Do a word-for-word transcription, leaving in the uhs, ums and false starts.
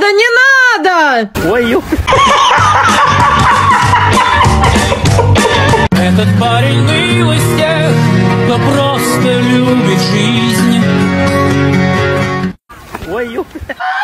не надо! Ой, ё... Этот парень мил из тех, кто просто любит жизнь. Ой, ё...